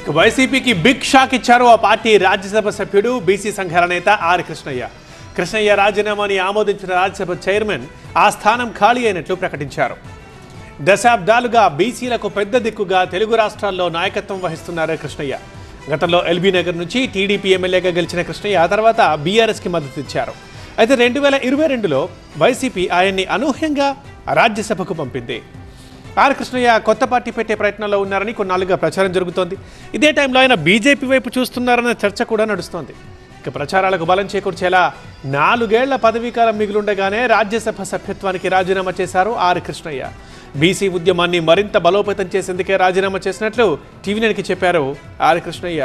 వైసీపీకి big shock ఇచ్చారు ఆ పార్టీ రాజ్యసభ సభ్యుడు బీసీ సంఘాల నేత ఆర్ కృష్ణయ్య. కృష్ణయ్య రాజీనామాని ఆమోదించిన రాజ్యసభ చైర్మన్ ఆ స్థానం ఖాళీ అయినట్లు ప్రకటించారు. దశాబ్దాలుగా బీసీలకు పెద్ద దిక్కుగా తెలుగు రాష్ట్రాల్లో నాయకత్వం వహిస్తున్నారు కృష్ణయ్య. గతంలో ఎల్బీ నగర్ నుంచి టీడీపీ ఎమ్మెల్యేగా గెలిచిన కృష్ణయ్య ఆ తర్వాత బీఆర్ఎస్కి మద్దతు ఇచ్చారు. అయితే 2022లో వైసీపీ ఆయన్ని అనూహ్యంగా రాజ్యసభకు పంపింది. ఆర్ కృష్ణయ్య కొత్త పార్టీ పెట్టే ప్రయత్నంలో ఉన్నారని కొన్నాళ్ళుగా ప్రచారం జరుగుతోంది. ఇదే టైంలో ఆయన బీజేపీ వైపు చూస్తున్నారన్న చర్చ కూడా నడుస్తోంది. ఇక ప్రచారాలకు బలం చేకూర్చేలా 4 ఏళ్ల పదవీకాలం మిగిలుండగానే రాజ్యసభ సభ్యత్వానికి రాజీనామా చేశారు ఆర్ కృష్ణయ్య. బీసీ ఉద్యమాన్ని మరింత బలోపేతం చేసేందుకే రాజీనామా చేసినట్లు టీవీ9కి చెప్పారు ఆర్ కృష్ణయ్య.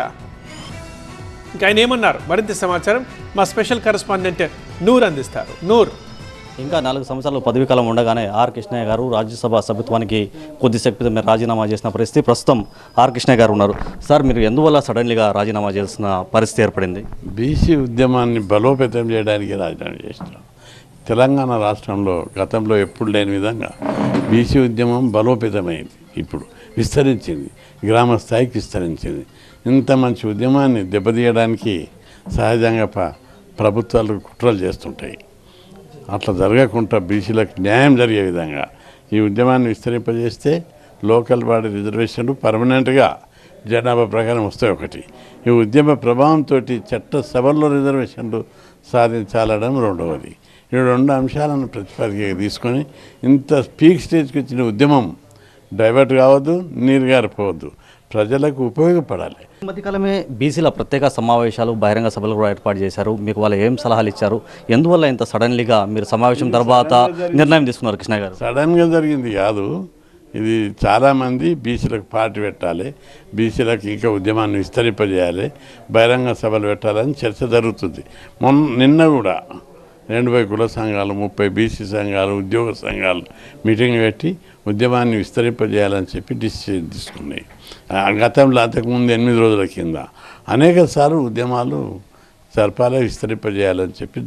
ఇంకా ఆయన ఏమన్నారు మరింత సమాచారం మా స్పెషల్ కరెస్పాండెంట్ నూర్ అందిస్తారు. నూర్, ఇంకా 4 సంవత్సరాలు పదవీకాలం ఉండగానే ఆర్ కృష్ణయ్య గారు రాజ్యసభ సభ్యత్వానికి కొద్దిసేపు మీరు రాజీనామా చేసిన పరిస్థితి. ప్రస్తుతం ఆర్ కృష్ణయ్య గారు ఉన్నారు. సార్, మీరు ఎందువల్ల సడన్లీగా రాజీనామా చేసిన పరిస్థితి ఏర్పడింది? బీసీ ఉద్యమాన్ని బలోపేతం చేయడానికి రాజీనామా చేసినాం. తెలంగాణ రాష్ట్రంలో గతంలో ఎప్పుడు లేని విధంగా బీసీ ఉద్యమం బలోపేతమైంది. ఇప్పుడు విస్తరించింది, గ్రామ స్థాయికి విస్తరించింది. ఇంత మంచి ఉద్యమాన్ని దెబ్బతీయడానికి సహజంగా ప్రభుత్వాలు కుట్రలు చేస్తుంటాయి. అట్లా జరగకుండా బీసీలకు న్యాయం జరిగే విధంగా ఈ ఉద్యమాన్ని విస్తరింపజేస్తే లోకల్ బాడీ రిజర్వేషన్లు పర్మనెంట్గా జనాభా ప్రకారం వస్తాయి. ఒకటి, ఈ ఉద్యమ ప్రభావంతో చట్టసభల్లో రిజర్వేషన్లు సాధించాలడం రెండవది. ఈ 2 అంశాలను ప్రతిపాదికగా తీసుకొని ఇంత పీక్ స్టేజ్కి వచ్చిన ఉద్యమం డైవర్ట్ కావద్దు, నీరుగారిపోవద్దు, ప్రజలకు ఉపయోగపడాలి. ఈ మధ్యకాలమే బీసీల ప్రత్యేక సమావేశాలు, బహిరంగ సభలు కూడా ఏర్పాటు చేశారు. మీకు వాళ్ళు ఏం సలహాలు ఇచ్చారు? ఎందువల్ల ఇంత సడన్లీగా మీరు సమావేశం తర్వాత నిర్ణయం తీసుకున్నారు కృష్ణ గారు? సడన్గా జరిగింది కాదు ఇది. చాలామంది బీసీలకు పార్టీ పెట్టాలి, బీసీలకు ఇంకా ఉద్యమాన్ని విస్తరింపజేయాలి, బహిరంగ సభలు పెట్టాలని చర్చ జరుగుతుంది. నిన్న కూడా 80 కుల సంఘాలు, 30 బీసీ సంఘాలు, ఉద్యోగ సంఘాలు మీటింగ్ పెట్టి ఉద్యమాన్ని విస్తరింపజేయాలని చెప్పి డిసిషన్ తీసుకున్నాయి. గతంలో అంతకుముందు 8 రోజుల కింద అనేక సార్లు ఉద్యమాలు జరపాలి, విస్తరింపజేయాలని చెప్పి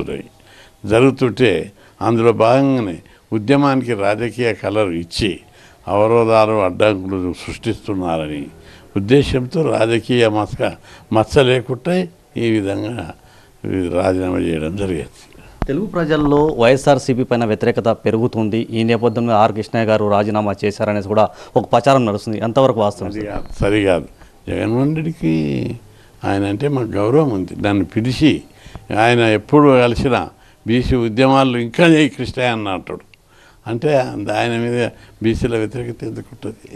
జరుగుతుంటే అందులో భాగంగానే ఉద్యమానికి రాజకీయ కలర్ ఇచ్చి అవరోధాలు, అడ్డంకులు సృష్టిస్తున్నారని ఉద్దేశంతో రాజకీయ మచ్చ లేకుండా ఈ విధంగా రాజీనామా చేయడం జరిగింది. తెలుగు ప్రజల్లో వైఎస్ఆర్సీపీ పైన వ్యతిరేకత పెరుగుతుంది. ఈ నేపథ్యంలో ఆర్ కృష్ణయ్య గారు రాజీనామా చేశారనేసి కూడా ఒక ప్రచారం నడుస్తుంది. ఎంతవరకు వాస్తవం? సరికాదు. జగన్మోహన్ రెడ్డికి ఆయన అంటే మాకు గౌరవం ఉంది. నన్ను పిలిచి ఆయన ఎప్పుడు కలిసినా బీసీ ఉద్యమాల్లో ఇంకా జై కృష్ణయ్య అన్న అంటాడు. అంటే ఆయన మీద బీసీల వ్యతిరేకత ఎందుకు ఉంటుంది?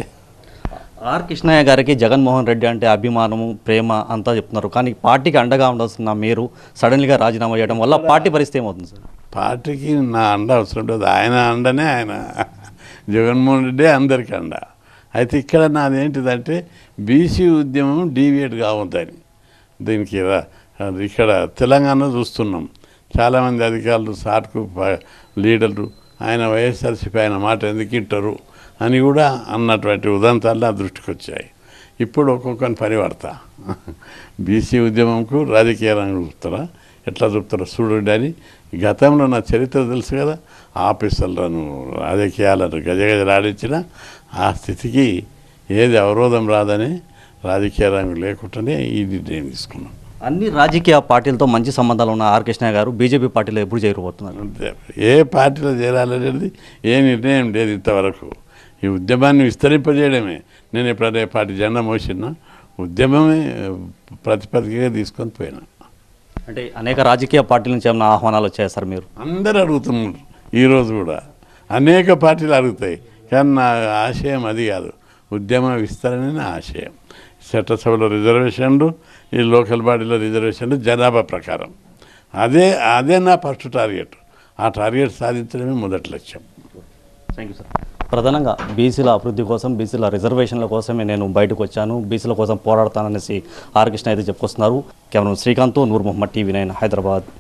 ఆర్ కృష్ణయ్య గారికి జగన్మోహన్ రెడ్డి అంటే అభిమానము, ప్రేమ అంతా చెప్తున్నారు. కానీ పార్టీకి అండగా ఉండాల్సిన మీరు సడన్లీగా రాజీనామా చేయడం వల్ల పార్టీ పరిస్థితి ఏమవుతుంది సార్? పార్టీకి నా అండ అవసరం ఉంటుంది. ఆయన అండనే ఆయన, జగన్మోహన్ రెడ్డి అందరికీ అండ. అయితే ఇక్కడ నాదేంటిదంటే బీసీ ఉద్యమం డీవియేట్ కావద్దని. దీనికి ఇక్కడ తెలంగాణ చూస్తున్నాం, చాలామంది అధికారులు, సార్కు లీడర్లు ఆయన వైఎస్ఆర్సీపీ ఆయన మాట ఎందుకు వింటారు అని కూడా అన్నటువంటి ఉదంతాలు నా దృష్టికి వచ్చాయి. ఇప్పుడు ఒక్కొక్కరిని పరివర్తా బీసీ ఉద్యమంకు రాజకీయ రంగం చూపుతారా, ఎట్లా చూపుతారో చూడండి అని. గతంలో నా చరిత్ర తెలుసు కదా, ఆఫీసర్లను రాజకీయాలను గజగజలాడించిన ఆ స్థితికి ఏది అవరోధం రాదని రాజకీయ రంగం లేకుండానే ఈ నిర్ణయం తీసుకున్నాం. అన్ని రాజకీయ పార్టీలతో మంచి సంబంధాలు ఉన్న ఆర్ కృష్ణ గారు బీజేపీ పార్టీలో ఎప్పుడు చేరిపోతున్నారు? ఏ పార్టీలో చేరాలనేది ఏ నిర్ణయం లేదు ఇంతవరకు. ఈ ఉద్యమాన్ని విస్తరింపజేయడమే. నేను ఎప్పుడైనా పార్టీ జెండా మోసినా ఉద్యమమే ప్రతిపదికగా తీసుకొని పోయినా. అంటే అనేక రాజకీయ పార్టీల నుంచి ఏమైనా ఆహ్వానాలు వచ్చాయి సార్? మీరు అందరూ అడుగుతున్నారు, ఈరోజు కూడా అనేక పార్టీలు అడుగుతాయి. కానీ నా ఆశయం అది కాదు, ఉద్యమ విస్తరణ నా ఆశయం. చట్టసభలో రిజర్వేషన్లు, ఈ లోకల్ బాడీలో రిజర్వేషన్లు జనాభా ప్రకారం. అదే నా ఫస్ట్ టార్గెట్. ఆ టార్గెట్ సాధించడమే మొదటి లక్ష్యం. Thank you sir. ప్రధానంగా బీసీల అభివృద్ధి కోసం, బీసీల రిజర్వేషన్ల కోసమే నేను బయటకు వచ్చాను, బీసీల కోసం పోరాడతాననేసి ఆర్ కృష్ణ అయితే చెప్పుకొస్తున్నారు. Camera Srikanth, Noor Mohammed, TV9 Hyderabad.